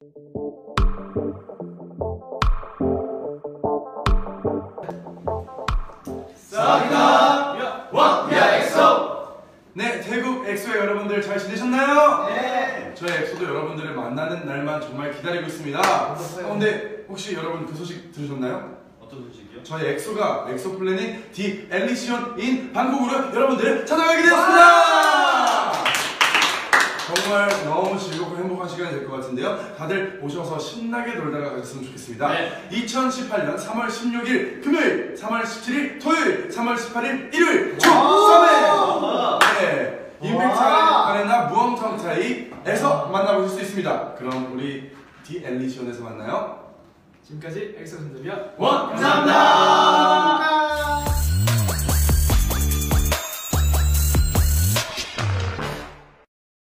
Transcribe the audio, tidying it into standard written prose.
사와디카! 원피아 엑소! 네, 태국 엑소의 여러분들 잘 지내셨나요? 네! 저희 엑소도 여러분들을 만나는 날만 정말 기다리고 있습니다. 근데 혹시 여러분 그 소식 들으셨나요? 어떤 소식이요? 저희 엑소가 엑소 플래닛 디 엘리시온 인 방콕으로 여러분들을 찾아가게 되었습니다! 정말 너무 즐겁고 행복한 시간이 될 것 같은데요. 다들 오셔서 신나게 놀다가 가셨으면 좋겠습니다. 네. 2018년 3월 16일 금요일, 3월 17일 토요일, 3월 18일 일요일 총 3회! 네, 임팩트 아레나 무엉텅타이에서 만나보실 수 있습니다. 그럼 우리 디 엘리시온에서 만나요. 지금까지 엑소 선들이야. 감사합니다.